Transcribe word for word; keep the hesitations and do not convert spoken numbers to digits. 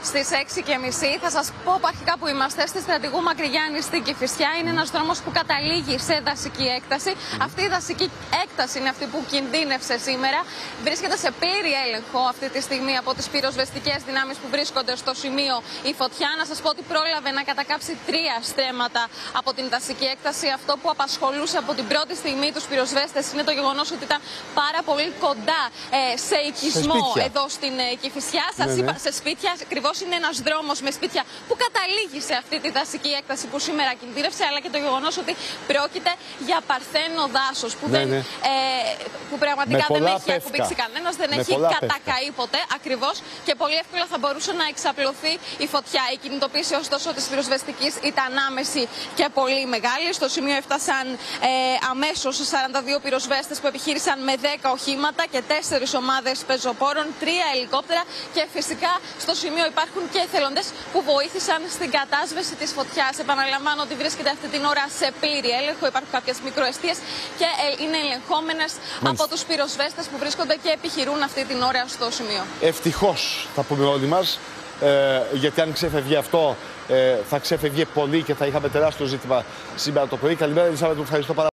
στις έξι και μισή. Θα σας πω αρχικά που είμαστε στη Στρατηγού Μακρυγιάννη στην Κηφισιά. Είναι ένας δρόμος που καταλήγει σε δασική έκταση. Mm. Αυτή η δασική έκταση είναι αυτή που κινδύνευσε σήμερα. Βρίσκεται σε πλήρη έλεγχο αυτή τη στιγμή από τις πυροσβεστικές δυνάμεις που βρίσκονται στο σημείο η φωτιά. Να σας πω ότι πρόλαβε να κατακάψει τρία στρέμματα από την δασική έκταση. Αυτό που απασχολούσε από την πρώτη στιγμή τους πυροσβέστες είναι το γεγονός ότι ήταν πάρα πολύ κοντά ε, σε οικισμό σε εδώ στην ε, Κηφισιά. Σας ναι, είπα, ναι. σε σπίτια. Ακριβώς είναι ένας δρόμος με σπίτια που καταλήγει σε αυτή τη δασική έκταση που σήμερα κινδύνευσε, αλλά και το γεγονός ότι πρόκειται για παρθένο δάσος που, ναι, δεν, ναι. Ε, που πραγματικά δεν έχει πεύκα. ακουμπήξει κανένας, δεν με έχει κατακαεί πεύκα. ποτέ ακριβώς και πολύ εύκολα θα μπορούσε να εξαπλωθεί η φωτιά. Η κινητοποίηση ωστόσο της πυροσβεστικής ήταν άμεση και πολύ μεγάλη. Στο σημείο έφτασαν ε, αμέσως σαράντα δύο πυροσβέστες που επιχείρησαν με δέκα οχήματα και τέσσερις ομάδες πεζοπόρων, τρία ελικόπτερα και φυσικά στο σημείο υπάρχουν και εθελοντές που βοήθησαν στην κατάσβεση της φωτιάς. Επαναλαμβάνω ότι βρίσκεται αυτή την ώρα σε πλήρη έλεγχο. Υπάρχουν κάποιες μικροεστίες και είναι ελεγχόμενες από τους πυροσβέστες που βρίσκονται και επιχειρούν αυτή την ώρα στο σημείο. Ευτυχώς θα πούμε όλοι μας, ε, γιατί αν ξέφευγε αυτό ε, θα ξέφευγε πολύ και θα είχαμε τεράστιο ζήτημα σήμερα το πρωί. Καλημέρα, Ελισάβετ, μου ευχαριστώ πάρα πολύ.